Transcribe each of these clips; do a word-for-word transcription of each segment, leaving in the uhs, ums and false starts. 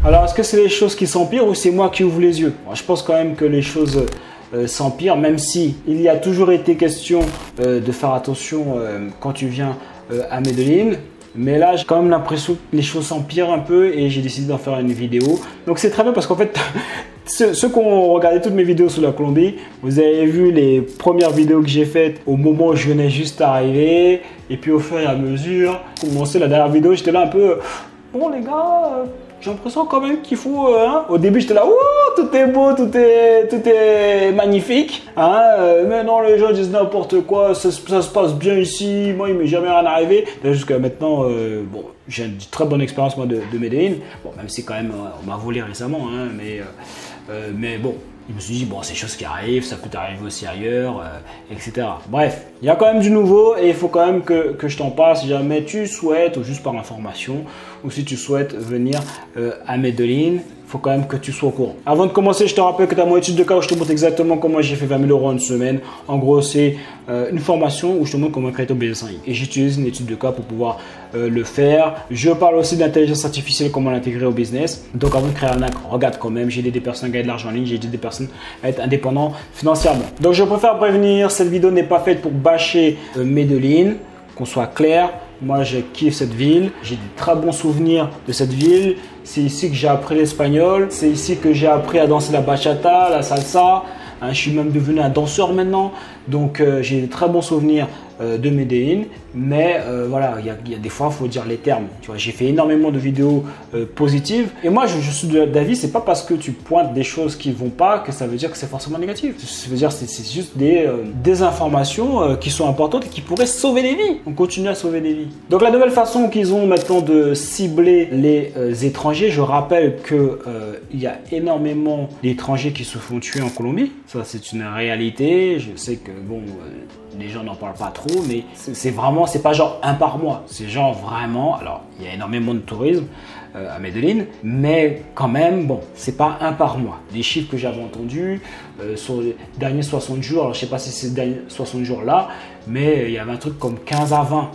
Alors, est-ce que c'est les choses qui s'empirent ou c'est moi qui ouvre les yeux? Moi, je pense quand même que les choses euh, s'empirent, même si il y a toujours été question euh, de faire attention euh, quand tu viens euh, à Medellín. Mais là, j'ai quand même l'impression que les choses s'empirent un peu et j'ai décidé d'en faire une vidéo. Donc, c'est très bien parce qu'en fait, ceux, ceux qui ont regardé toutes mes vidéos sur la Colombie, vous avez vu les premières vidéos que j'ai faites au moment où je venais juste d'arriver. Et puis, au fur et à mesure, commencer la dernière vidéo, j'étais là un peu, bon les gars, euh, j'ai l'impression quand même qu'il faut, euh, hein. Au début, j'étais là, ouh, tout est beau, tout est, tout est magnifique. Hein, euh, mais non, les gens disent n'importe quoi, ça, ça se passe bien ici, moi, il m'est jamais rien arrivé. Jusqu'à maintenant, euh, bon, j'ai une très bonne expérience moi, de, de Medellín. Bon, même si quand même, on m'a volé récemment, hein, mais, euh, euh, mais bon. Je me suis dit, bon, c'est des choses qui arrivent, ça peut arriver aussi ailleurs, euh, et cetera. Bref, il y a quand même du nouveau et il faut quand même que, que je t'en parle si jamais tu souhaites, ou juste par information, ou si tu souhaites venir euh, à Medellín. Il faut quand même que tu sois au courant. Avant de commencer, je te rappelle que tu as mon étude de cas où je te montre exactement comment j'ai fait vingt mille euros en une semaine. En gros, c'est euh, une formation où je te montre comment créer ton business en ligne. Et j'utilise une étude de cas pour pouvoir euh, le faire. Je parle aussi d'intelligence artificielle, comment l'intégrer au business. Donc, avant de créer un acte, regarde quand même. J'ai aidé des personnes à gagner de l'argent en ligne. J'ai aidé des personnes à être indépendants financièrement. Donc, je préfère prévenir, cette vidéo n'est pas faite pour bâcher euh, Medellín. Qu'on soit clair, moi je kiffe cette ville, j'ai de très bons souvenirs de cette ville. C'est ici que j'ai appris l'espagnol, c'est ici que j'ai appris à danser la bachata, la salsa. Hein, je suis même devenu un danseur maintenant, donc euh, j'ai de très bons souvenirs euh, de Medellín. Mais euh, voilà, il y, y a des fois, il faut dire les termes. Tu vois, j'ai fait énormément de vidéos euh, positives. Et moi, je, je suis d'avis, c'est pas parce que tu pointes des choses qui vont pas que ça veut dire que c'est forcément négatif. Ça veut dire que c'est juste des, euh, des informations euh, qui sont importantes et qui pourraient sauver des vies. On continue à sauver des vies. Donc la nouvelle façon qu'ils ont maintenant de cibler les euh, étrangers, je rappelle que euh, il y a énormément d'étrangers qui se font tuer en Colombie. Ça, c'est une réalité. Je sais que bon. Euh, les gens n'en parlent pas trop, mais c'est vraiment, c'est pas genre un par mois, c'est genre vraiment, alors il y a énormément de tourisme euh, à Medellín, mais quand même, bon, c'est pas un par mois. Les chiffres que j'avais entendus euh, sur les derniers soixante jours, alors je sais pas si c'est ces derniers soixante jours là, mais il y avait un truc comme quinze à vingt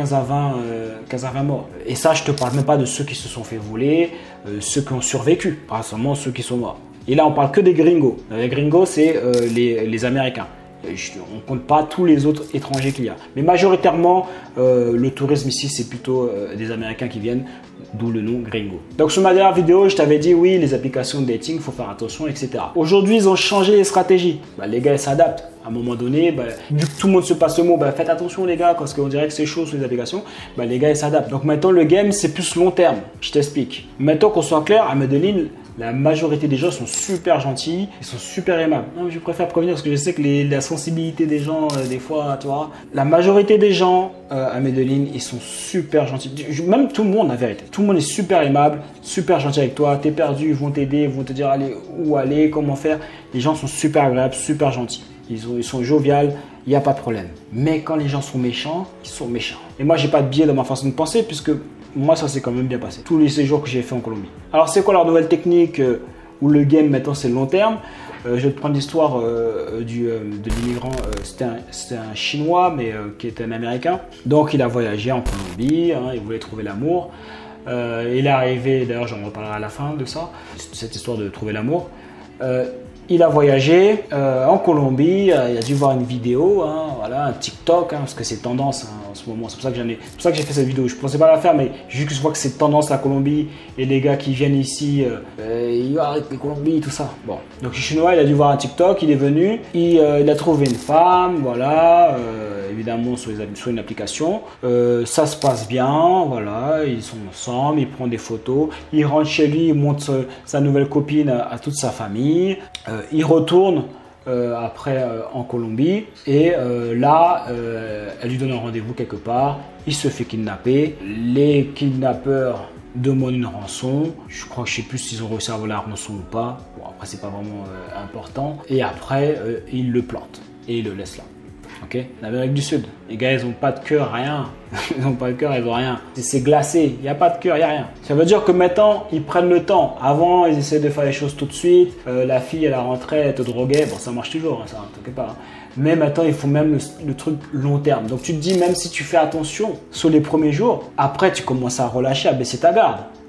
morts. Et ça, je te parle même pas de ceux qui se sont fait voler, euh, ceux qui ont survécu, pas seulement ceux qui sont morts. Et là, on parle que des gringos. Les gringos, c'est euh, les, les Américains. On ne compte pas tous les autres étrangers qu'il y a. Mais majoritairement, euh, le tourisme ici, c'est plutôt euh, des Américains qui viennent, d'où le nom gringo. Donc sur ma dernière vidéo, je t'avais dit, oui, les applications de dating, il faut faire attention, et cetera. Aujourd'hui, ils ont changé les stratégies. Bah, les gars, ils s'adaptent. À un moment donné, bah, vu que tout le monde se passe le mot, bah, faites attention les gars, parce qu'on dirait que c'est chaud sur les applications, bah, les gars, ils s'adaptent. Donc maintenant, le game, c'est plus long terme. Je t'explique. Maintenant qu'on soit clair, à Medellín, la majorité des gens sont super gentils, ils sont super aimables. Non, je préfère prévenir parce que je sais que les, la sensibilité des gens, euh, des fois, tu vois. La majorité des gens euh, à Medellín, ils sont super gentils. Même tout le monde, la vérité. Tout le monde est super aimable, super gentil avec toi. T'es perdu, ils vont t'aider, ils vont te dire allez, où aller, comment faire. Les gens sont super agréables, super gentils. Ils, ont, ils sont joviales, il n'y a pas de problème. Mais quand les gens sont méchants, ils sont méchants. Et moi, j'ai pas de biais dans ma façon de penser puisque moi, ça s'est quand même bien passé. Tous les séjours que j'ai fait en Colombie. Alors, c'est quoi leur nouvelle technique euh, où le game maintenant c'est long terme? euh, Je vais te prendre l'histoire euh, du euh, de l'immigrant. Euh, C'était un, un Chinois, mais euh, qui était un Américain. Donc, il a voyagé en Colombie. Hein, il voulait trouver l'amour. Euh, il est arrivé, d'ailleurs, j'en reparlerai à la fin de ça, cette histoire de trouver l'amour. Euh, Il a voyagé euh, en Colombie, euh, il a dû voir une vidéo, hein, voilà, un TikTok, hein, parce que c'est tendance hein, en ce moment. C'est pour ça que j'en ai, c'est pour ça que j'ai fait cette vidéo. Je pensais pas la faire, mais juste que je vois que c'est tendance la Colombie et les gars qui viennent ici, euh, euh, ils arrêtent la Colombie, tout ça. Bon, donc le Chinois, il a dû voir un TikTok, il est venu, il, euh, il a trouvé une femme, voilà, euh, évidemment sur, les, sur une application. Euh, ça se passe bien, voilà, ils sont ensemble, il prend des photos, il rentre chez lui, il montre sa nouvelle copine à, à toute sa famille. Euh, il retourne euh, après euh, en Colombie et euh, là, euh, elle lui donne un rendez-vous quelque part. Il se fait kidnapper. Les kidnappeurs demandent une rançon. Je crois que je sais plus s'ils ont réussi à avoir la rançon ou pas. Bon, après, c'est pas vraiment euh, important. Et après, euh, ils le plantent et ils le laissent là. Ok, l'Amérique du Sud, les gars, ils n'ont pas de cœur, rien. Ils n'ont pas de cœur, ils n'ont rien. C'est glacé, il n'y a pas de cœur, il n'y a rien. Ça veut dire que maintenant, ils prennent le temps. Avant, ils essaient de faire les choses tout de suite. Euh, la fille, elle a rentré, elle te droguait. Bon, ça marche toujours, hein, ça, t'inquiète pas. Hein. Mais maintenant, il faut même le, le truc long terme. Donc, tu te dis, même si tu fais attention sur les premiers jours, après, tu commences à relâcher, à baisser ta garde.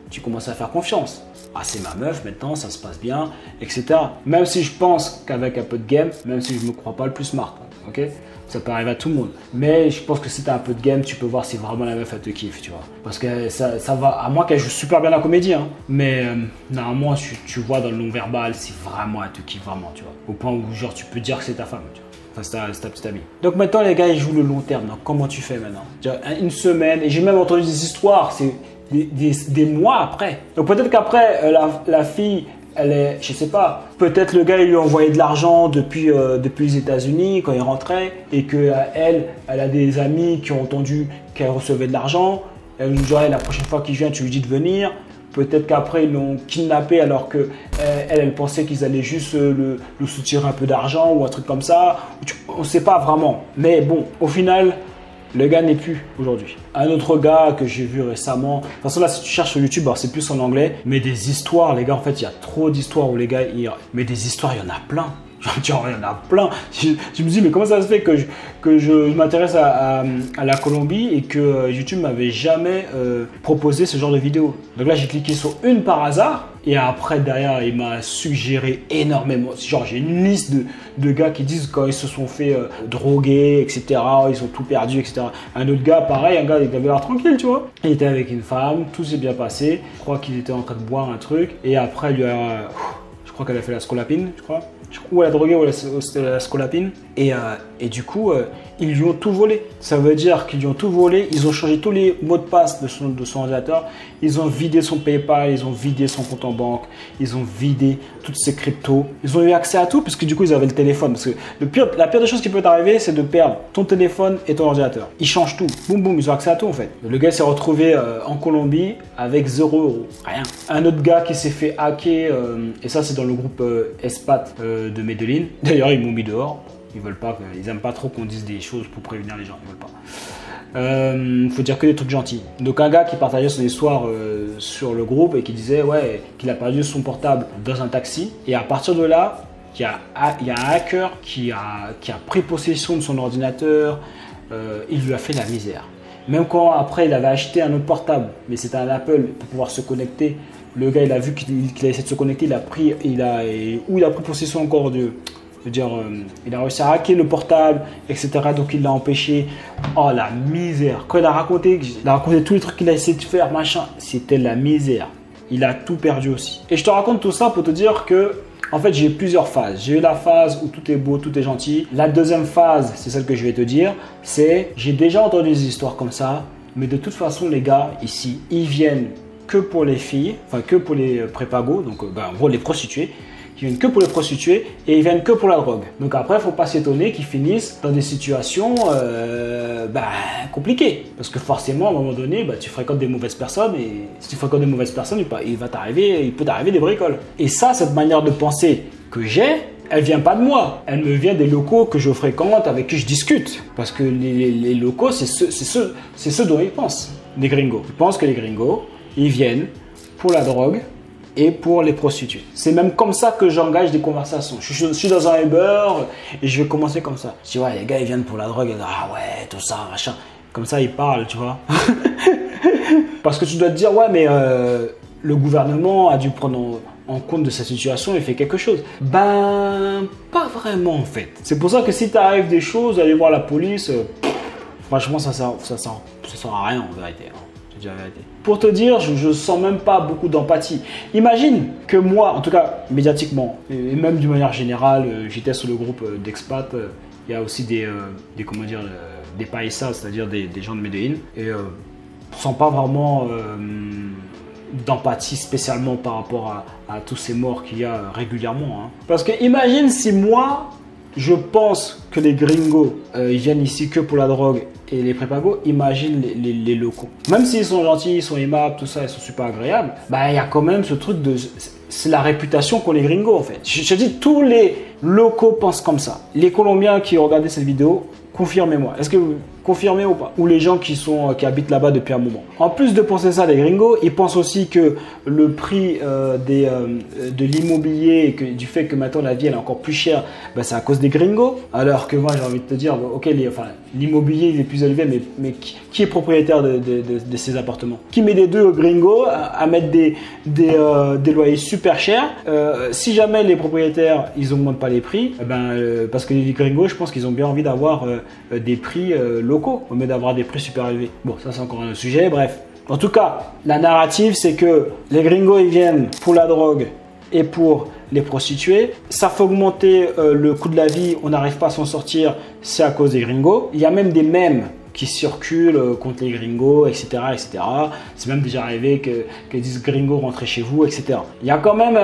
tu commences à faire confiance. Ah, c'est ma meuf, maintenant ça se passe bien, et cetera. Même si je pense qu'avec un peu de game, même si je ne me crois pas le plus smart, ok? Ça peut arriver à tout le monde. Mais je pense que si tu as un peu de game, tu peux voir si vraiment la meuf elle te kiffe, tu vois. Parce que ça, ça va, à moins qu'elle joue super bien la comédie, hein. Mais euh, normalement, tu, tu vois dans le non-verbal si vraiment elle te kiffe vraiment, tu vois. Au point où genre tu peux dire que c'est ta femme, tu vois. Enfin, c'est ta, ta petite amie. Donc maintenant, les gars, ils jouent le long terme. Donc comment tu fais maintenant? Une semaine, et j'ai même entendu des histoires, c'est des, des, des mois après. Donc peut-être qu'après, euh, la, la fille, elle est, je sais pas, peut-être le gars il lui a envoyé de l'argent depuis, euh, depuis les États-Unis quand il rentrait et qu'elle, elle, elle a des amis qui ont entendu qu'elle recevait de l'argent. Elle lui dit ouais, la prochaine fois qu'il vient, tu lui dis de venir. Peut-être qu'après ils l'ont kidnappé alors que elle, elle pensait qu'ils allaient juste le, le soutirer un peu d'argent ou un truc comme ça. On ne sait pas vraiment. Mais bon, au final, le gars n'est plus aujourd'hui. Un autre gars que j'ai vu récemment, de toute façon là si tu cherches sur YouTube, c'est plus en anglais, mais des histoires, les gars, en fait il y a trop d'histoires où les gars, ils... mais des histoires il y en a plein. Genre, il y en a plein. Je, je me dis, mais comment ça se fait que je, que je m'intéresse à, à, à la Colombie et que YouTube m'avait jamais euh, proposé ce genre de vidéo. Donc là, j'ai cliqué sur une par hasard et après, derrière, il m'a suggéré énormément. Genre, j'ai une liste de, de gars qui disent quand ils se sont fait euh, droguer, et cetera. Ils ont tout perdu, et cetera. Un autre gars, pareil, un gars, il avait l'air tranquille, tu vois. Il était avec une femme, tout s'est bien passé. Je crois qu'il était en train de boire un truc et après, il lui a. Euh, je crois qu'elle a fait la scolapine, je crois. Ou elle a drogué ou elle a la scolapine. Et, euh, et du coup, euh, ils lui ont tout volé. Ça veut dire qu'ils lui ont tout volé. Ils ont changé tous les mots de passe de son, de son ordinateur. Ils ont vidé son PayPal, ils ont vidé son compte en banque. Ils ont vidé toutes ses cryptos. Ils ont eu accès à tout parce que du coup, ils avaient le téléphone. Parce que le pire, la pire des choses qui peut t'arriver, c'est de perdre ton téléphone et ton ordinateur. Ils changent tout. Boum, boum, ils ont accès à tout en fait. Le gars s'est retrouvé euh, en Colombie avec zéro euro. Rien. Un autre gars qui s'est fait hacker, euh, et ça, c'est dans le groupe euh, Espat euh, de Medellin. D'ailleurs, ils m'ont mis dehors. Ils veulent pas, ils aiment pas trop qu'on dise des choses pour prévenir les gens. Ils veulent pas. Euh, faut dire que des trucs gentils. Donc un gars qui partageait son histoire euh, sur le groupe et qui disait ouais qu'il a perdu son portable dans un taxi. Et à partir de là, il y a, il y a un hacker qui a, qui a pris possession de son ordinateur. Euh, il lui a fait la misère. Même quand après il avait acheté un autre portable, mais c'était un Apple pour pouvoir se connecter. Le gars il a vu qu'il qu'il a essayé de se connecter, il a pris, il a, et, ou il a pris possession encore de. Je veux dire, euh, il a réussi à hacker le portable, et cetera. Donc il l'a empêché. Oh la misère. Quand il a raconté, il a raconté tous les trucs qu'il a essayé de faire, machin, c'était la misère. Il a tout perdu aussi. Et je te raconte tout ça pour te dire que, en fait, j'ai plusieurs phases. J'ai eu la phase où tout est beau, tout est gentil. La deuxième phase, c'est celle que je vais te dire, c'est j'ai déjà entendu des histoires comme ça, mais de toute façon, les gars ici, ils viennent que pour les filles, enfin que pour les prépagos, donc ben, en gros les prostituées. Qui viennent que pour les prostituées et ils viennent que pour la drogue. Donc après, il ne faut pas s'étonner qu'ils finissent dans des situations euh, bah, compliquées. Parce que forcément, à un moment donné, bah, tu fréquentes des mauvaises personnes et si tu fréquentes des mauvaises personnes, il va t'arriver, il peut t'arriver des bricoles. Et ça, cette manière de penser que j'ai, elle vient pas de moi. Elle me vient des locaux que je fréquente, avec qui je discute. Parce que les, les locaux, c'est ceux, c'est ceux, c'est ceux dont ils pensent. Les gringos. Ils pensent que les gringos, ils viennent pour la drogue et pour les prostituées. C'est même comme ça que j'engage des conversations. Je, je, je suis dans un Uber et je vais commencer comme ça. Je dis ouais, les gars, ils viennent pour la drogue. Ils disent, ah ouais, tout ça, machin. Comme ça, ils parlent, tu vois. Parce que tu dois te dire, ouais, mais euh, le gouvernement a dû prendre en, en compte de cette situation et fait quelque chose. Ben, pas vraiment en fait. C'est pour ça que si t'arrives des choses, aller voir la police, euh, pff, franchement, ça sert, ça, sert, ça sert à rien en vérité. Hein. Je dis la vérité. Pour te dire, je ne sens même pas beaucoup d'empathie. Imagine que moi, en tout cas médiatiquement, et même d'une manière générale, j'étais sur le groupe d'expats, il y a aussi des, des comment dire, des paisas, c'est-à-dire des, des gens de Medellin, et euh, je ne sens pas vraiment euh, d'empathie spécialement par rapport à, à tous ces morts qu'il y a régulièrement. Hein. Parce que imagine si moi, je pense que les gringos euh, ils viennent ici que pour la drogue et les prépagos, imagine les, les, les locaux. Même s'ils sont gentils, ils sont aimables, tout ça, ils sont super agréables, bah il y a quand même ce truc de... C'est la réputation qu'ont les gringos en fait. Je te dis, tous les locaux pensent comme ça. Les Colombiens qui ont regardé cette vidéo, confirmez-moi. Est-ce que vous confirmé ou pas, ou les gens qui, sont, qui habitent là-bas depuis un moment. En plus de penser ça, les gringos, ils pensent aussi que le prix euh, des, euh, de l'immobilier et que, du fait que maintenant la vie elle est encore plus chère, ben, c'est à cause des gringos. Alors que moi j'ai envie de te dire, bon, ok, les, enfin, l'immobilier il est plus élevé, mais, mais qui, qui est propriétaire de, de, de, de ces appartements? Qui met des deux aux gringos à, à mettre des, des, euh, des loyers super chers? euh, Si jamais les propriétaires ils augmentent pas les prix, eh ben, euh, parce que les gringos, je pense qu'ils ont bien envie d'avoir euh, des prix euh, locaux au lieu d'avoir des prix super élevés. Bon, ça c'est encore un autre sujet, bref. En tout cas, la narrative, c'est que les gringos, ils viennent pour la drogue et pour les prostituées. Ça fait augmenter euh, le coût de la vie, on n'arrive pas à s'en sortir, c'est à cause des gringos. Il y a même des mèmes qui circulent euh, contre les gringos, et cetera, et cetera. C'est même déjà arrivé que, que disent gringos rentrez chez vous, et cetera. Il y a quand même,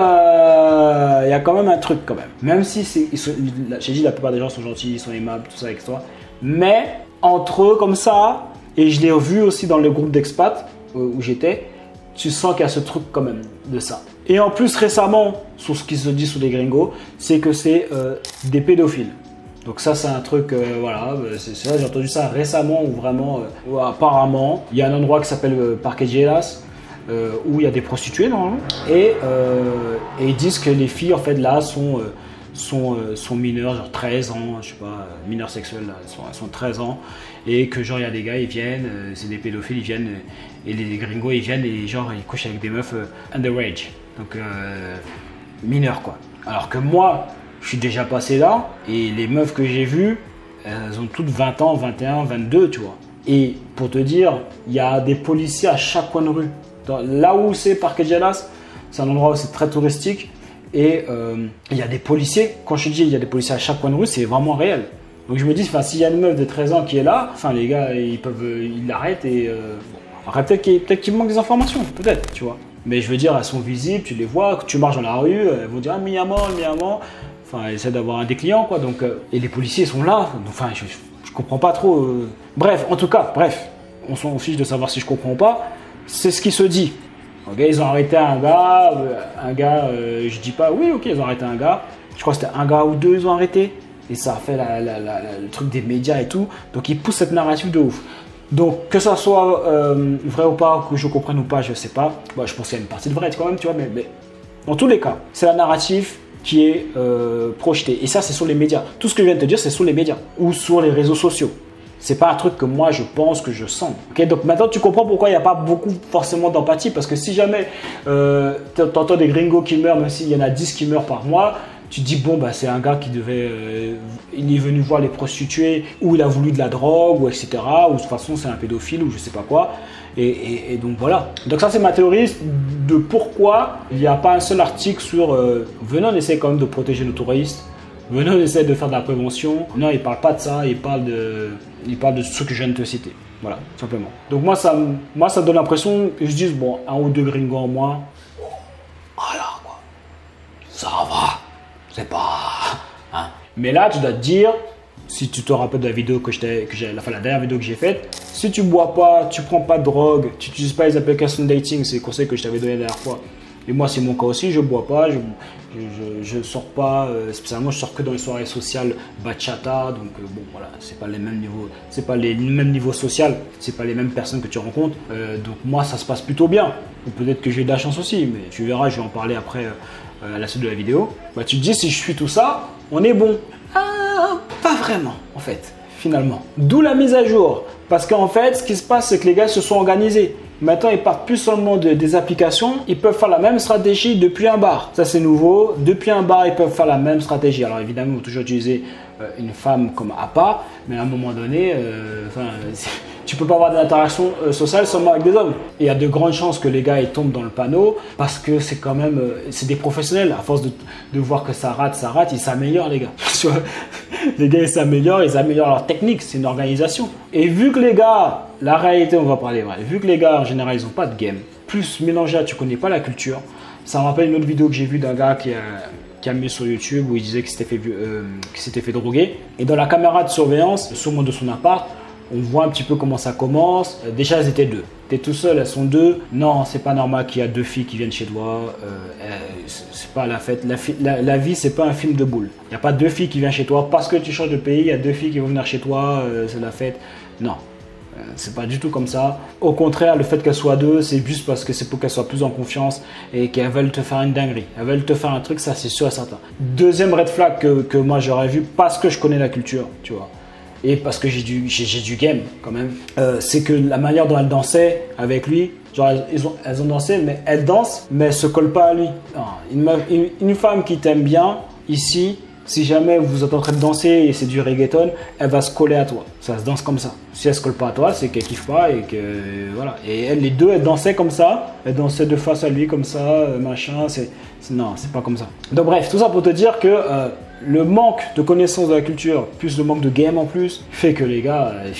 euh, il y a quand même un truc quand même. Même si c'est, j'ai dit la plupart des gens sont gentils, ils sont aimables, tout ça, et cetera. Mais entre eux comme ça, et je l'ai vu aussi dans le groupe d'expats où j'étais, tu sens qu'il y a ce truc quand même de ça. Et en plus récemment, sur ce qui se dit sur les gringos, c'est que c'est euh, des pédophiles. Donc ça c'est un truc, euh, voilà, c'est vrai, j'ai entendu ça récemment où vraiment, euh, apparemment, il y a un endroit qui s'appelle euh, Parque Gelas, euh, où il y a des prostituées normalement, et, euh, et ils disent que les filles en fait là sont... Euh, Sont, euh, sont mineurs, genre treize ans, je sais pas, euh, mineurs sexuels, là, elles, sont, elles sont treize ans, et que genre il y a des gars, ils viennent, euh, c'est des pédophiles, ils viennent, euh, et les gringos, ils viennent, et genre ils couchent avec des meufs euh, underage, donc euh, mineurs quoi. Alors que moi, je suis déjà passé là, et les meufs que j'ai vues, elles ont toutes vingt ans, vingt et un, vingt-deux, tu vois. Et pour te dire, il y a des policiers à chaque coin de rue. Dans, là où c'est Parque Gelas, c'est un endroit où c'est très touristique. Et euh, il y a des policiers, quand je dis il y a des policiers à chaque coin de rue, c'est vraiment réel. Donc je me dis, s'il y a une meuf de treize ans qui est là, les gars, ils peuvent, ils l'arrêtent et... Euh, bon, après, peut-être qu'il peut qu'il manque des informations, peut-être, tu vois. Mais je veux dire, elles sont visibles, tu les vois, tu marches dans la rue, elles vont dire, ah, mi-amant, mi-amant. Enfin, elles essaient d'avoir un des clients, quoi. Donc, euh, et les policiers sont là, enfin, je, je, je comprends pas trop. Euh. Bref, en tout cas, bref, on s'en fiche de savoir si je comprends pas. C'est ce qui se dit. Okay, ils ont arrêté un gars, un gars, euh, je dis pas, oui, ok, ils ont arrêté un gars, je crois que c'était un gars ou deux, ils ont arrêté, et ça a fait la, la, la, la, le truc des médias et tout, donc ils poussent cette narrative de ouf. Donc que ça soit euh, vrai ou pas, que je comprenne ou pas, je sais pas, bah, je pense qu'il y a une partie de vrai quand même, tu vois, mais, mais dans tous les cas, c'est la narrative qui est euh, projetée, et ça c'est sur les médias. Tout ce que je viens de te dire, c'est sur les médias, ou sur les réseaux sociaux. C'est pas un truc que moi je pense, que je sens. Okay, donc maintenant tu comprends pourquoi il n'y a pas beaucoup forcément d'empathie. Parce que si jamais euh, tu entends des gringos qui meurent, même s'il y en a dix qui meurent par mois, tu te dis bon bah c'est un gars qui devait, euh, il est venu voir les prostituées, ou il a voulu de la drogue, ou et cetera. Ou de toute façon c'est un pédophile, ou je sais pas quoi. Et, et, et donc voilà. Donc ça c'est ma théorie de pourquoi il n'y a pas un seul article sur euh, venons on essaie quand même de protéger nos touristes. Venons, on essaie de faire de la prévention. Non, il ne parle pas de ça, il parle de, il parle de ce que je viens de te citer. Voilà, simplement. Donc moi, ça, moi, ça me donne l'impression que je dise, bon, un ou deux gringos en moins. Voilà, quoi. Ça va. C'est pas... Hein. Mais là, tu dois te dire, si tu te rappelles de la vidéo que j'ai, que j'ai, enfin, la dernière vidéo que j'ai faite, si tu bois pas, tu prends pas de drogue, tu n'utilises pas les applications de dating, c'est les conseils que je t'avais donné la dernière fois. Et moi, c'est mon cas aussi, je bois pas, je, je, je, je sors pas, euh, spécialement je sors que dans les soirées sociales bachata, donc euh, bon voilà, c'est pas les mêmes niveaux, c'est pas les mêmes niveaux sociaux, c'est pas les mêmes personnes que tu rencontres, euh, donc moi ça se passe plutôt bien. Ou peut-être que j'ai eu de la chance aussi, mais tu verras, je vais en parler après euh, à la suite de la vidéo. Bah tu te dis si je suis tout ça, on est bon. Ah, pas vraiment en fait, finalement. D'où la mise à jour, parce qu'en fait, ce qui se passe, c'est que les gars se sont organisés. Maintenant, ils partent plus seulement de, des applications, ils peuvent faire la même stratégie depuis un bar. Ça, c'est nouveau. Depuis un bar, ils peuvent faire la même stratégie. Alors, évidemment, ils vont toujours utiliser euh, une femme comme appât, mais à un moment donné, euh, tu peux pas avoir d'interaction euh, sociale seulement avec des hommes. Et il y a de grandes chances que les gars ils tombent dans le panneau parce que c'est quand même, euh, c'est des professionnels. À force de, de voir que ça rate, ça rate, ils s'améliorent, les gars. Les gars, ils s'améliorent, ils améliorent leur technique. C'est une organisation. Et vu que les gars, la réalité, on va parler vrai, vu que les gars, en général, ils n'ont pas de game, plus mélangé à tu connais pas la culture, ça me rappelle une autre vidéo que j'ai vue d'un gars qui a, qui a mis sur YouTube où il disait qu'il s'était fait, euh, qu'il s'était fait droguer. Et dans la caméra de surveillance, sûrement de son appart, On voit un petit peu comment ça commence. Euh, déjà, elles étaient deux. T'es tout seul, elles sont deux. Non, c'est pas normal qu'il y a deux filles qui viennent chez toi. Euh, euh, c'est pas la fête. La, la, la vie, c'est pas un film de boule. Il n'y a pas deux filles qui viennent chez toi parce que tu changes de pays. Il y a deux filles qui vont venir chez toi. Euh, c'est la fête. Non. C'est pas du tout comme ça. Au contraire, le fait qu'elles soient deux, c'est juste parce que c'est pour qu'elles soient plus en confiance et qu'elles veulent te faire une dinguerie. Elles veulent te faire un truc, ça c'est sûr et certain. Deuxième red flag que, que moi j'aurais vu parce que je connais la culture, tu vois, et parce que j'ai du, j'ai, j'ai du game quand même, euh, c'est que la manière dont elles dansaient avec lui, genre elles ont, elles ont dansé, mais elles dansent, mais elles se collent pas à lui. Non, une, une, une femme qui t'aime bien, ici, si jamais vous êtes en train de danser et c'est du reggaeton, elle va se coller à toi. Ça se danse comme ça. Si elle se colle pas à toi, c'est qu'elle kiffe pas et que voilà. Et elles, les deux, elles dansaient comme ça. Elles dansaient de face à lui comme ça, machin. C'est, c'est non, c'est pas comme ça. Donc bref, tout ça pour te dire que euh, le manque de connaissance de la culture, plus le manque de game en plus, fait que les gars, euh,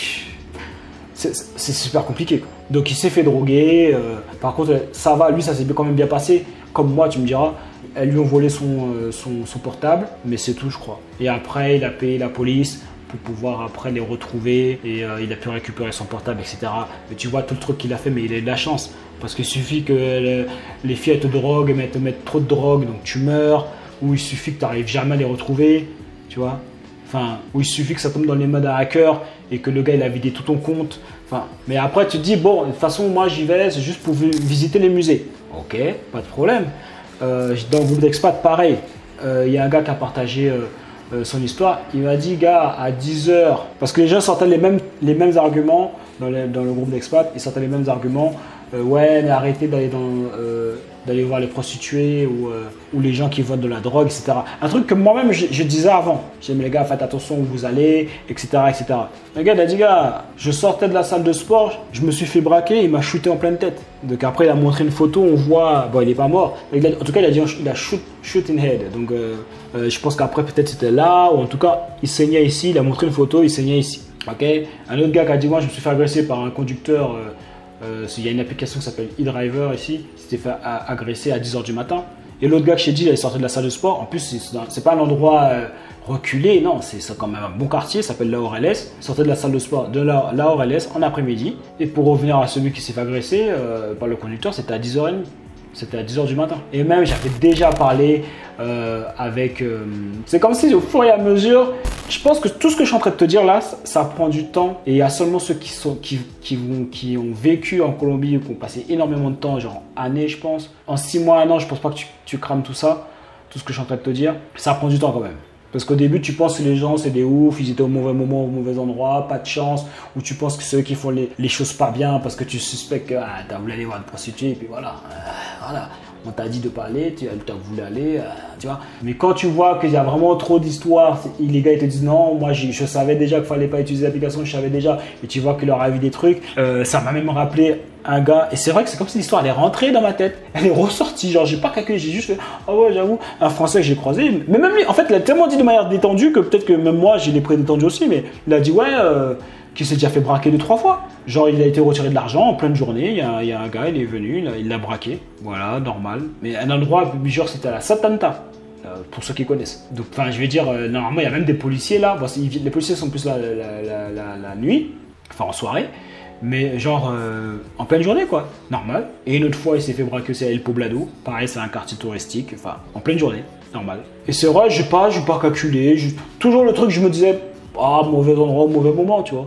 c'est, c'est super compliqué, quoi. Donc il s'est fait droguer. Euh, par contre, ça va, lui, ça s'est quand même bien passé. Comme moi, tu me diras. Elles lui ont volé son, euh, son, son portable, mais c'est tout, je crois. Et après, il a payé la police pour pouvoir après les retrouver et euh, il a pu récupérer son portable, et cetera. Mais tu vois tout le truc qu'il a fait, mais il a eu de la chance. Parce qu'il suffit que le, les filles elles te droguent, mais elles te mettent trop de drogue, donc tu meurs. Ou il suffit que tu n'arrives jamais à les retrouver, tu vois. Enfin, ou il suffit que ça tombe dans les mains d'un hacker et que le gars il a vidé tout ton compte. Enfin, mais après tu te dis, bon, de toute façon, moi j'y vais, c'est juste pour visiter les musées. Ok, pas de problème. Euh, dans le groupe d'expat, pareil, il euh, y a un gars qui a partagé euh, euh, son histoire. Il m'a dit, gars, à dix heures, parce que les gens sortaient les mêmes, les mêmes arguments dans, les, dans le groupe d'expat, ils sortaient les mêmes arguments. Euh, ouais, mais arrêtez d'aller dans, euh, d'aller voir les prostituées ou, euh, ou les gens qui vendent de la drogue, et cetera. Un truc que moi-même je, je disais avant. J'ai dit, mais les gars, faites attention où vous allez, et cetera, et cetera. Le gars, il a dit, gars, je sortais de la salle de sport, je me suis fait braquer, il m'a shooté en pleine tête. Donc après, il a montré une photo, on voit, bon, il n'est pas mort. Il a, en tout cas, il a dit, il a shoot, shoot in head. Donc euh, euh, je pense qu'après, peut-être c'était là, ou en tout cas, il saignait ici, il a montré une photo, il saignait ici. Ok. Un autre gars qui a dit, moi, je me suis fait agresser par un conducteur. Euh, Euh, il y a une application qui s'appelle eDriver ici, il s'était fait agresser à dix heures du matin. Et l'autre gars que j'ai dit, il est sorti de la salle de sport. En plus, c'est pas un endroit euh, reculé, non, c'est quand même un bon quartier, ça s'appelle La Orelès. Il sortait de la salle de sport de La, La Orelès en après-midi. Et pour revenir à celui qui s'est fait agresser euh, par le conducteur, c'était à dix heures trente. C'était à dix heures du matin. Et même, j'avais déjà parlé euh, avec... Euh, c'est comme si au fur et à mesure, je pense que tout ce que je suis en train de te dire là, ça, ça prend du temps. Et il y a seulement ceux qui, sont, qui, qui, vont, qui ont vécu en Colombie ou qui ont passé énormément de temps, genre années, je pense. En six mois, un an, je pense pas que tu, tu crames tout ça. Tout ce que je suis en train de te dire. Ça prend du temps quand même. Parce qu'au début, tu penses que les gens, c'est des oufs, ils étaient au mauvais moment, au mauvais endroit, pas de chance. Ou tu penses que c'est eux qui font les, les choses pas bien parce que tu suspectes que ah, tu as voulu aller voir une prostituée et puis voilà. Euh, voilà. On t'a dit de pas aller, tu as voulu aller, euh, tu vois. Mais quand tu vois qu'il y a vraiment trop d'histoires, les gars ils te disent non, moi je, je savais déjà qu'il fallait pas utiliser l'application, je savais déjà. Et tu vois qu'il leur a vu des trucs. Euh, ça m'a même rappelé un gars, et c'est vrai que c'est comme si l'histoire elle est rentrée dans ma tête, elle est ressortie. Genre j'ai pas calculé, j'ai juste fait ah oh ouais, j'avoue, un Français que j'ai croisé. Mais même lui, en fait, il a tellement dit de manière détendue que peut-être que même moi j'ai les prêts détendus aussi. Mais il a dit ouais. Euh, qui s'est déjà fait braquer deux, trois fois. Genre, il a été retiré de l'argent en pleine journée. Il y a, il y a un gars, il est venu, il l'a braqué. Voilà, normal. Mais un endroit, genre, c'était à la Satanta, euh, pour ceux qui connaissent. Donc, enfin, je vais dire, euh, normalement, il y a même des policiers là. Bon, les policiers sont plus là la, la, la, la nuit, enfin en soirée. Mais genre, euh, en pleine journée, quoi. Normal. Et une autre fois, il s'est fait braquer aussi à El Poblado. Pareil, c'est un quartier touristique. Enfin, en pleine journée. Normal. Et c'est vrai, je n'ai pas, pas calculé. Toujours le truc, je me disais, ah, mauvais endroit, mauvais moment, tu vois.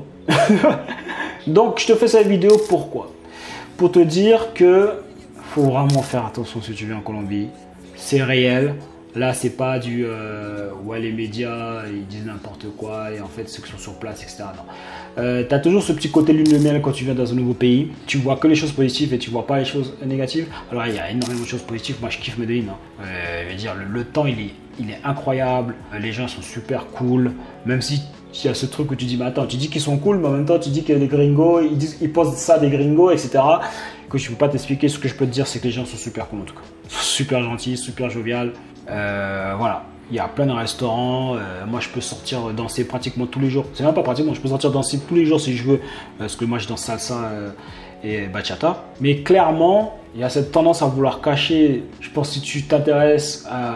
Donc je te fais cette vidéo pourquoi? Pour te dire que faut vraiment faire attention si tu viens en Colombie. C'est réel. Là c'est pas du euh, ouais les médias ils disent n'importe quoi et en fait ceux qui sont sur place et cetera. Non. Euh, tu as toujours ce petit côté lune de miel quand tu viens dans un nouveau pays. Tu vois que les choses positives et tu vois pas les choses négatives. Alors il y a énormément de choses positives. Moi je kiffe Medellin. Hein. Euh, je veux dire le, le temps il est, il est incroyable. Les gens sont super cool. Même si il y a ce truc où tu dis, mais attends, tu dis qu'ils sont cool, mais en même temps, tu dis que les gringos, ils, disent, ils posent ça des gringos, et cetera. Que je ne peux pas t'expliquer. Ce que je peux te dire, c'est que les gens sont super cool en tout cas. Ils sont super gentils, super jovial. Euh, voilà. Il y a plein de restaurants. Euh, moi, je peux sortir danser pratiquement tous les jours. C'est même pas pratiquement, je peux sortir danser tous les jours si je veux. Parce que moi, je danse salsa euh, et bachata. Mais clairement, il y a cette tendance à vouloir cacher. Je pense que si tu t'intéresses à.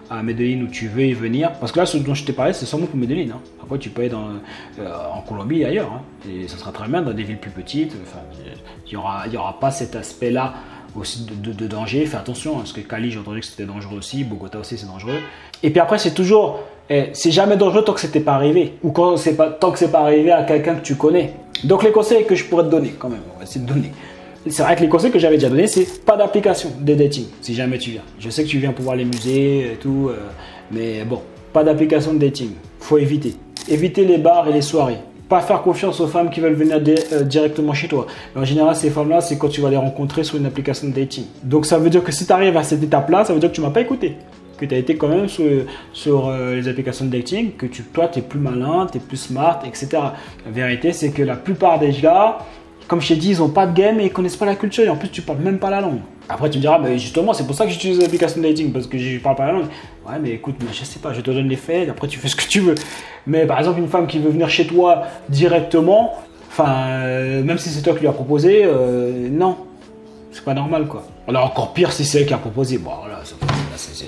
à Medellín où tu veux y venir, parce que là, ce dont je t'ai parlé, c'est seulement pour Medellín. Hein. Après, tu peux aller dans, euh, en Colombie et ailleurs. Hein. Et ça sera très bien dans des villes plus petites. Enfin, il n'y aura, y aura pas cet aspect-là aussi de, de, de danger. Fais attention, hein, parce que Cali, j'ai entendu que c'était dangereux aussi. Bogota aussi, c'est dangereux. Et puis après, c'est toujours, eh, c'est jamais dangereux tant que c'était pas arrivé. Ou quand c'est pas, tant que c'est pas arrivé à quelqu'un que tu connais. Donc, les conseils que je pourrais te donner, quand même, on va essayer de donner. C'est vrai que les conseils que j'avais déjà donnés, c'est pas d'application de dating, si jamais tu viens. Je sais que tu viens pour voir les musées et tout, euh, mais bon, pas d'application de dating. Faut éviter. Éviter les bars et les soirées. Pas faire confiance aux femmes qui veulent venir euh, directement chez toi. En général, ces femmes-là, c'est quand tu vas les rencontrer sur une application de dating. Donc, ça veut dire que si tu arrives à cette étape-là, ça veut dire que tu m'as pas écouté. Que tu as été quand même sur, sur euh, les applications de dating, que tu, toi, tu es plus malin, tu es plus smart, et cetera. La vérité, c'est que la plupart des gars, comme je t'ai dit, ils n'ont pas de game et ils ne connaissent pas la culture. Et en plus, tu ne parles même pas la langue. Après, tu me diras, mais justement, c'est pour ça que j'utilise l'application de dating, parce que je ne parle pas la langue. Ouais, mais écoute, je ne sais pas, je te donne les faits, après tu fais ce que tu veux. Mais par exemple, une femme qui veut venir chez toi directement, enfin, euh, même si c'est toi qui lui as proposé, euh, non. C'est pas normal, quoi. Alors, encore pire si c'est elle qui a proposé. Bon, là, c'est...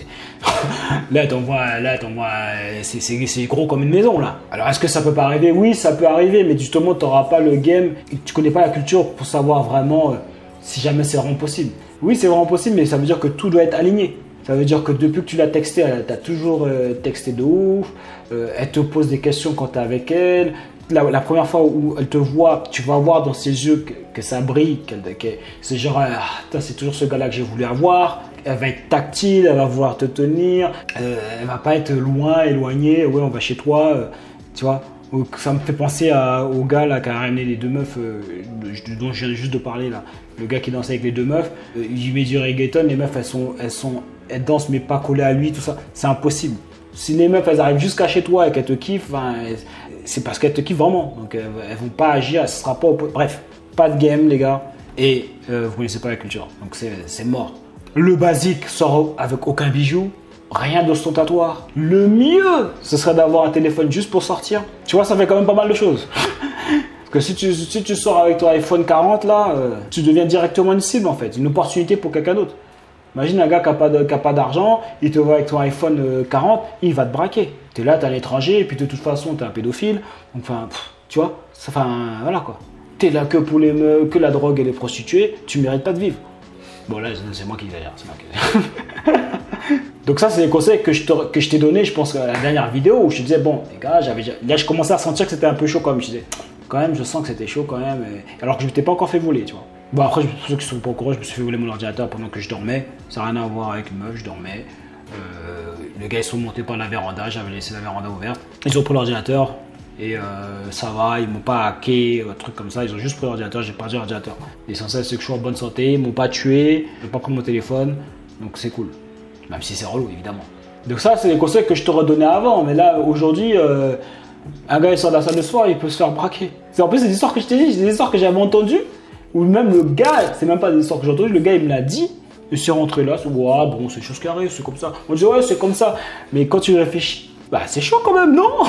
Là, t'envoies, là, t'envoies, c'est, c'est, c'est gros comme une maison, là. Alors, est-ce que ça peut pas arriver? Oui, ça peut arriver, mais justement, tu n'auras pas le game, tu connais pas la culture pour savoir vraiment euh, si jamais c'est vraiment possible. Oui, c'est vraiment possible, mais ça veut dire que tout doit être aligné. Ça veut dire que depuis que tu l'as texté, tu as toujours euh, texté de ouf, euh, elle te pose des questions quand tu es avec elle. La, la première fois où elle te voit, tu vas voir dans ses yeux que, que ça brille, que, que c'est genre, ah, c'est toujours ce gars-là que j'ai voulu avoir. Elle va être tactile, elle va vouloir te tenir, euh, elle va pas être loin, éloignée, ouais, on va chez toi, euh, tu vois. Ça me fait penser à, au gars là qui a ramené les deux meufs euh, dont je viens juste de parler là. Le gars qui dansait avec les deux meufs, euh, il met du reggaeton, les meufs elles sont, elles sont, elles dansent mais pas collées à lui, tout ça, c'est impossible. Si les meufs elles arrivent jusqu'à chez toi et qu'elles te kiffent, ben, c'est parce qu'elles te kiffent vraiment. Donc elles, elles vont pas agir, ce sera pas, au... bref, pas de game les gars. Et euh, vous connaissez pas la culture, donc c'est mort. Le basique sort avec aucun bijou. Rien d'ostentatoire. Le mieux, ce serait d'avoir un téléphone juste pour sortir. Tu vois, ça fait quand même pas mal de choses. Parce que si tu, si tu sors avec ton iPhone quarante, là, euh, tu deviens directement une cible, en fait. Une opportunité pour quelqu'un d'autre. Imagine un gars qui n'a pas d'argent, il te voit avec ton iPhone quarante, il va te braquer. Tu es là, tu es à l'étranger, et puis de toute façon, tu es un pédophile. Enfin, pff, tu vois, enfin, voilà quoi. Tu es là que pour les meufs, que la drogue et les prostituées, tu mérites pas de vivre. Bon, là, c'est moi qui exagère. C'est moi qui exagère. Donc ça, c'est les conseils que je t'ai donné, je pense, à la dernière vidéo où je te disais, bon, les gars, j'avais là, je commençais à sentir que c'était un peu chaud quand même. Je disais, quand même, je sens que c'était chaud quand même, et... alors que je ne m'étais pas encore fait voler, tu vois. Bon, après, pour ceux qui ne sont pas au courant, je me suis fait voler mon ordinateur pendant que je dormais. Ça n'a rien à voir avec une meuf, je dormais. Euh, les gars, ils sont montés par la véranda, j'avais laissé la véranda ouverte. Ils ont pris l'ordinateur, et euh, ça va, ils m'ont pas hacké, un truc comme ça, ils ont juste pris l'ordinateur, j'ai perdu l'ordinateur. L'essentiel, c'est que je suis en bonne santé, ils m'ont pas tué, ils n'ont pas pris mon téléphone, donc c'est cool. Même si c'est relou, évidemment. Donc ça, c'est les conseils que je te redonnais avant. Mais là, aujourd'hui, euh, un gars, il sort de la salle de sport, il peut se faire braquer. En plus, c'est des histoires que je t'ai dit, c'est des histoires que j'avais entendues. Ou même le gars, c'est même pas des histoires que j'ai entendues, le gars, il me l'a dit. Il s'est rentré là, c'est ouais, bon, c'est chose qui arrive, c'est comme ça. On dit, ouais, c'est comme ça. Mais quand tu réfléchis, bah, c'est chaud quand même, non?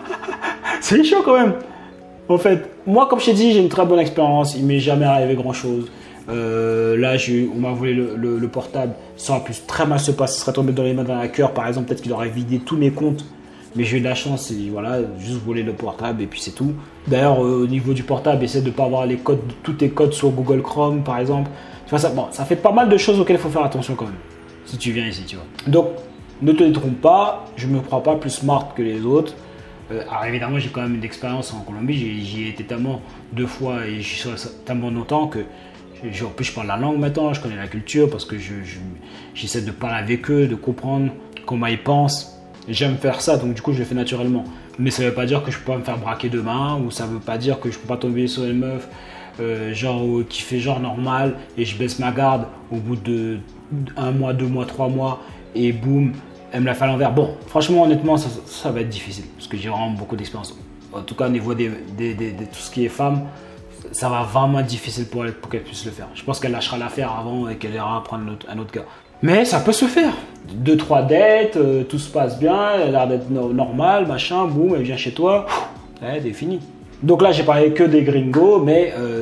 C'est chaud quand même. En fait, moi, comme je t'ai dit, j'ai une très bonne expérience. Il m'est jamais arrivé grand-chose. Euh, là, on m'a volé le, le, le portable, ça aurait pu très mal se passer, ça serait tombé dans les mains d'un hacker par exemple, peut-être qu'il aurait vidé tous mes comptes, mais j'ai eu de la chance, et voilà, juste voler le portable et puis c'est tout. D'ailleurs, euh, au niveau du portable, essaie de ne pas avoir les codes, tous tes codes sur Google Chrome par exemple. Tu vois, ça, bon, ça fait pas mal de choses auxquelles il faut faire attention quand même, si tu viens ici, tu vois. Donc, ne te trompe pas, je me crois pas plus smart que les autres. Euh, alors évidemment, j'ai quand même une expérience en Colombie, j'y ai été tellement deux fois et j'y suis tellement longtemps que en plus, je parle la langue maintenant, je connais la culture parce que je, je, j'essaie de parler avec eux, de comprendre comment ils pensent. J'aime faire ça, donc du coup, je le fais naturellement. Mais ça ne veut pas dire que je peux pas me faire braquer demain, ou ça ne veut pas dire que je ne peux pas tomber sur une meuf euh, genre, qui fait genre normal et je baisse ma garde au bout de un mois, deux mois, trois mois et boum, elle me la fait à l'envers. Bon, franchement, honnêtement, ça, ça va être difficile parce que j'ai vraiment beaucoup d'expérience. En tout cas, au niveau de tout ce qui est femme, ça va vraiment être difficile pour elle pour qu'elle puisse le faire. Je pense qu'elle lâchera l'affaire avant et qu'elle ira prendre un autre, un autre gars. Mais ça peut se faire. Deux, trois dates, euh, tout se passe bien, elle a l'air d'être no normal, machin, boum, elle vient chez toi, elle est fini. Donc là, j'ai parlé que des gringos, mais euh,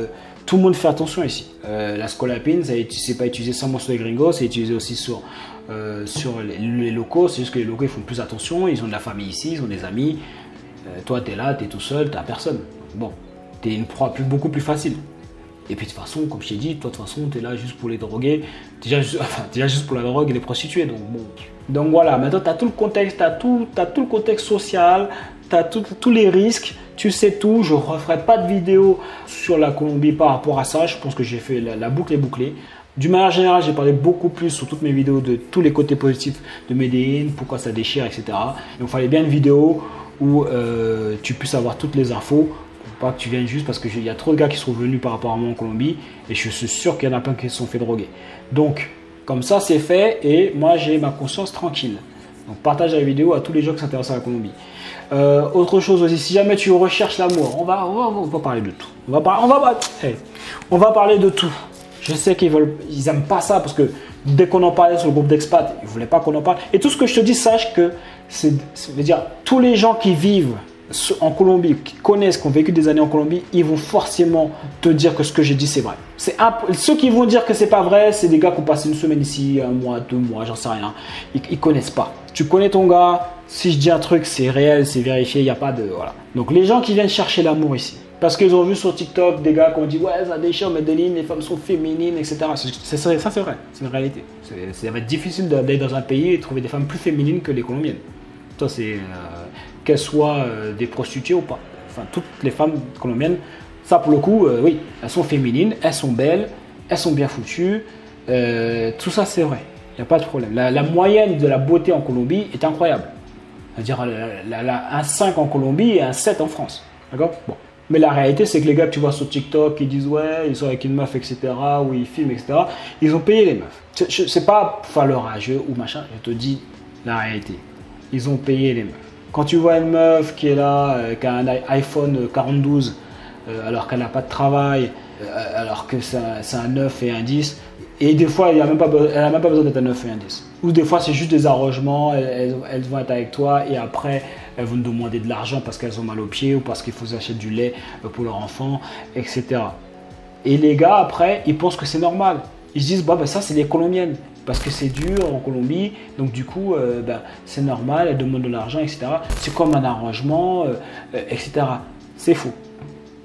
tout le monde fait attention ici. Euh, la scolapine, c'est pas utilisé seulement sur les gringos, c'est utilisé aussi sur, euh, sur les, les locaux. C'est juste que les locaux ils font plus attention, ils ont de la famille ici, ils ont des amis. Euh, toi, tu es là, tu es tout seul, tu n'as personne. Bon, tu es une proie plus, beaucoup plus facile. Et puis de toute façon, comme je t'ai dit, toi de toute façon, tu es là juste pour les droguer, déjà juste, enfin, déjà juste pour la drogue et les prostituées. Donc, bon. Donc voilà, maintenant tu as tout le contexte, tu as tout, t'as tout le contexte social, tu as tous les risques, tu sais tout. Je ne referai pas de vidéo sur la Colombie par rapport à ça. Je pense que j'ai fait la, la boucle est bouclée. D'une manière générale, j'ai parlé beaucoup plus sur toutes mes vidéos de tous les côtés positifs de Medellín, pourquoi ça déchire, et cetera. Donc il fallait bien une vidéo où euh, tu puisses avoir toutes les infos. Pas que tu viennes juste parce qu'il y a trop de gars qui sont venus par rapport à moi en Colombie et je suis sûr qu'il y en a plein qui se sont fait droguer. Donc, comme ça, c'est fait et moi, j'ai ma conscience tranquille. Donc, partage la vidéo à tous les gens qui s'intéressent à la Colombie. Euh, autre chose aussi, si jamais tu recherches l'amour, on va, on, va, on va parler de tout. On va, par, on, va, hey, on va parler de tout. Je sais qu'ils veulent, ils n'aiment pas ça parce que dès qu'on en parlait sur le groupe d'expat, ils ne voulaient pas qu'on en parle. Et tout ce que je te dis, sache que c'est, ça veut dire tous les gens qui vivent en Colombie, qui connaissent, qui ont vécu des années en Colombie, ils vont forcément te dire que ce que j'ai dit c'est vrai. C'est ceux qui vont dire que c'est pas vrai, c'est des gars qui ont passé une semaine ici, un mois, deux mois, j'en sais rien. Ils, ils connaissent pas. Tu connais ton gars, si je dis un truc, c'est réel, c'est vérifié, il n'y a pas de voilà. Donc les gens qui viennent chercher l'amour ici, parce qu'ils ont vu sur TikTok des gars qui ont dit ouais ça déchire Medellín, les femmes sont féminines, et cetera. C'est, c'est, ça c'est vrai, c'est une réalité. C'est, ça va être difficile d'aller dans un pays et trouver des femmes plus féminines que les colombiennes. Ça c'est euh, qu'elles soient euh, des prostituées ou pas. Enfin, toutes les femmes colombiennes, ça pour le coup, euh, oui, elles sont féminines, elles sont belles, elles sont bien foutues. Euh, tout ça, c'est vrai. Il n'y a pas de problème. La, la moyenne de la beauté en Colombie est incroyable. C'est-à-dire la, la, la, un cinq en Colombie et un sept en France. D'accord ? Bon. Mais la réalité, c'est que les gars que tu vois sur TikTok, qui disent ouais, ils sont avec une meuf, et cetera, ou ils filment, et cetera, ils ont payé les meufs. C'est, c'est pas faire le rageux ou machin, je te dis la réalité. Ils ont payé les meufs. Quand tu vois une meuf qui est là, euh, qui a un iPhone quarante-douze, euh, alors qu'elle n'a pas de travail, euh, alors que c'est un, c'est un neuf et un dix, et des fois, elle n'a même, même pas besoin d'être un neuf et un dix. Ou des fois, c'est juste des arrangements, elles, elles, elles vont être avec toi, et après, elles vont te demander de l'argent parce qu'elles ont mal aux pieds, ou parce qu'il faut acheter du lait pour leur enfant, et cetera. Et les gars, après, ils pensent que c'est normal. Ils se disent, bah, bah ça, c'est les Colombiennes. Parce que c'est dur en Colombie, donc du coup, euh, ben, c'est normal, elle demande de l'argent, et cetera. C'est comme un arrangement, euh, euh, et cetera. C'est faux. D'accord ?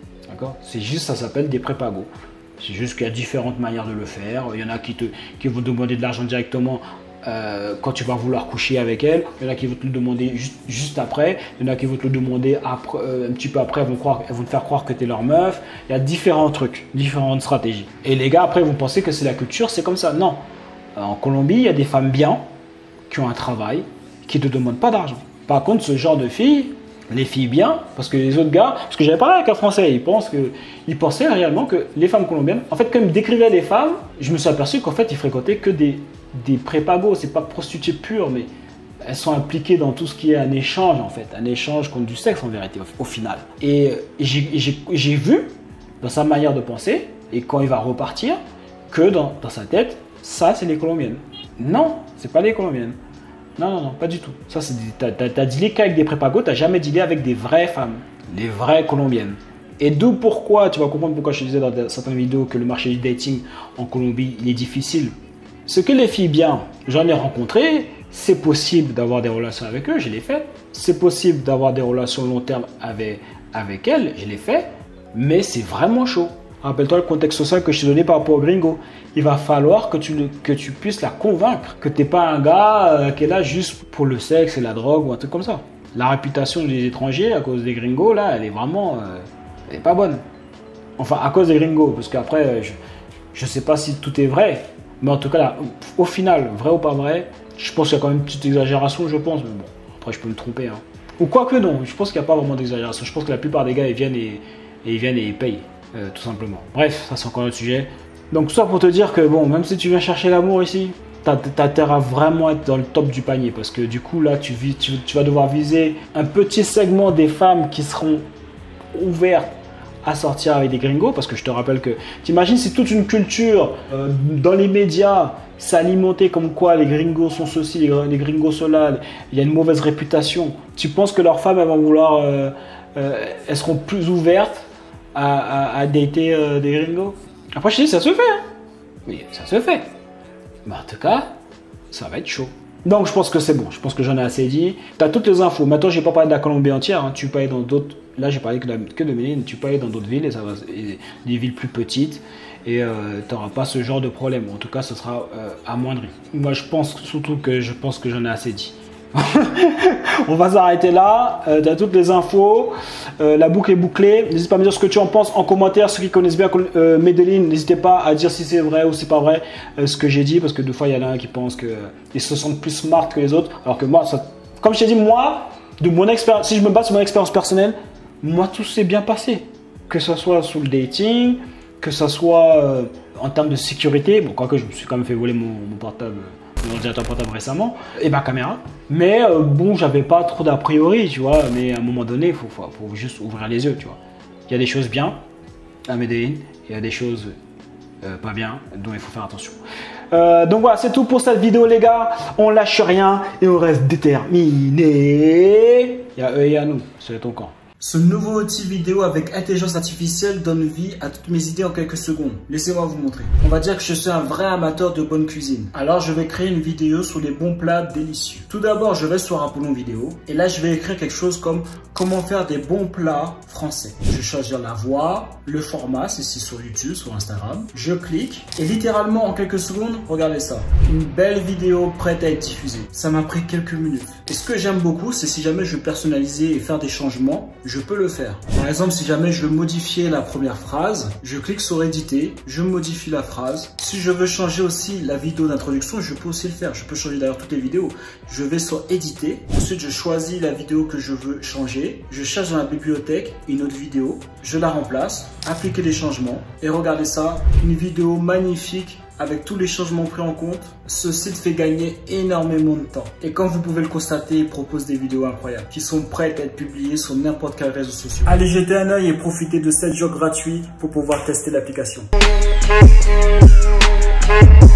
C'est juste, ça s'appelle des prépagos. C'est juste qu'il y a différentes manières de le faire. Il y en a qui, te, qui vont demander de l'argent directement euh, quand tu vas vouloir coucher avec elle. Il y en a qui vont te le demander juste, juste après. Il y en a qui vont te le demander après, euh, un petit peu après. Elles vont, croire, elles vont te faire croire que tu es leur meuf. Il y a différents trucs, différentes stratégies. Et les gars, après, vont penser que c'est la culture, c'est comme ça. Non. En Colombie, il y a des femmes bien, qui ont un travail, qui ne te demandent pas d'argent. Par contre, ce genre de filles, les filles bien, parce que les autres gars, parce que j'avais parlé avec un Français, ils, pensent que, ils pensaient réellement que les femmes colombiennes, en fait, quand ils me décrivaient les femmes, je me suis aperçu qu'en fait, ils fréquentaient que des, des prépagos, c'est pas prostituées pures, mais elles sont impliquées dans tout ce qui est un échange, en fait, un échange contre du sexe, en vérité, au, au final. Et j'ai, j'ai, j'ai vu, dans sa manière de penser, et quand il va repartir, que dans, dans sa tête, ça, c'est les Colombiennes. Non, c'est pas les Colombiennes. Non, non, non, pas du tout. Ça, c'est t'as, t'as, t'as dealé qu'avec des prépagos, t'as jamais dealé avec des vraies femmes, les vraies Colombiennes. Et d'où pourquoi, tu vas comprendre pourquoi je te disais dans certaines vidéos que le marché du dating en Colombie, il est difficile. Ce que les filles bien, j'en ai rencontré, c'est possible d'avoir des relations avec eux, je l'ai fait. C'est possible d'avoir des relations long terme avec, avec elles, je l'ai fait. Mais c'est vraiment chaud. Rappelle-toi le contexte social que je t'ai donné par rapport au gringo. Il va falloir que tu, que tu puisses la convaincre que tu n'es pas un gars euh, qui est là juste pour le sexe et la drogue ou un truc comme ça. La réputation des étrangers à cause des gringos, là, elle est vraiment euh, elle est pas bonne. Enfin, à cause des gringos, parce qu'après, je ne sais pas si tout est vrai. Mais en tout cas, là, au final, vrai ou pas vrai, je pense qu'il y a quand même une petite exagération, je pense. Mais bon, après, je peux me tromper. Hein. Ou quoi que non, je pense qu'il n'y a pas vraiment d'exagération. Je pense que la plupart des gars, ils viennent et, et ils viennent et ils payent. Euh, tout simplement. Bref, ça c'est encore un autre sujet. Donc tout ça pour te dire que bon, même si tu viens chercher l'amour ici, t'as intérêt à vraiment être dans le top du panier parce que du coup là tu, vis, tu, tu vas devoir viser un petit segment des femmes qui seront ouvertes à sortir avec des gringos parce que je te rappelle que t'imagines si toute une culture euh, dans les médias s'alimentait comme quoi les gringos sont ceci, les, les gringos cela, il y a une mauvaise réputation. Tu penses que leurs femmes elles vont vouloir, euh, euh, elles seront plus ouvertes à, à, à dater euh, des gringos. Après, je te dis, ça se fait. Hein. Oui, ça se fait. Mais en tout cas, ça va être chaud. Donc, je pense que c'est bon. Je pense que j'en ai assez dit. Tu as toutes les infos. Maintenant, je n'ai pas parlé de la Colombie entière. Hein. Tu peux aller dans d'autres. Là, j'ai parlé que de, que de Medellín. Tu peux aller dans d'autres villes et ça va, et des villes plus petites. Et euh, tu n'auras pas ce genre de problème. En tout cas, ce sera euh, amoindri. Moi, je pense surtout que je pense que j'en ai assez dit. On va s'arrêter là. Euh, tu as toutes les infos. Euh, la boucle est bouclée. N'hésite pas à me dire ce que tu en penses en commentaire. Ceux qui connaissent bien euh, Medellín, n'hésitez pas à dire si c'est vrai ou c'est pas vrai euh, ce que j'ai dit. Parce que des fois, il y en a un qui pense qu'ils euh, se sentent plus smart que les autres. Alors que moi, ça, comme je t'ai dit, moi, de mon expérience, si je me base sur mon expérience personnelle, moi, tout s'est bien passé. Que ce soit sur le dating, que ce soit euh, en termes de sécurité. Bon, quoique je me suis quand même fait voler mon, mon portable. Mon ordinateur portable récemment et ma caméra, mais euh, bon, j'avais pas trop d'a priori, tu vois, mais à un moment donné il faut, faut, faut juste ouvrir les yeux, tu vois. Il y a des choses bien à Medellín, il y a des choses euh, pas bien dont il faut faire attention. Euh, donc voilà, c'est tout pour cette vidéo les gars, on lâche rien et on reste déterminé. Il y a eux et il y a nous, c'est ton camp. Ce nouveau outil vidéo avec intelligence artificielle donne vie à toutes mes idées en quelques secondes. Laissez-moi vous montrer. On va dire que je suis un vrai amateur de bonne cuisine. Alors je vais créer une vidéo sur les bons plats délicieux. Tout d'abord, je vais sur Apollon Vidéo et là je vais écrire quelque chose comme comment faire des bons plats français. Je vais choisir la voix, le format, c'est ici sur YouTube, sur Instagram. Je clique et littéralement en quelques secondes, regardez ça. Une belle vidéo prête à être diffusée. Ça m'a pris quelques minutes. Et ce que j'aime beaucoup, c'est si jamais je veux personnaliser et faire des changements, je peux le faire. Par exemple, si jamais je veux modifier la première phrase, je clique sur éditer, je modifie la phrase. Si je veux changer aussi la vidéo d'introduction, je peux aussi le faire. Je peux changer d'ailleurs toutes les vidéos. Je vais sur éditer. Ensuite, je choisis la vidéo que je veux changer. Je cherche dans la bibliothèque une autre vidéo. Je la remplace, appliquer les changements et regardez ça, une vidéo magnifique. Avec tous les changements pris en compte, ce site fait gagner énormément de temps. Et comme vous pouvez le constater, il propose des vidéos incroyables qui sont prêtes à être publiées sur n'importe quel réseau social. Allez jeter un œil et profitez de sept jours gratuits pour pouvoir tester l'application.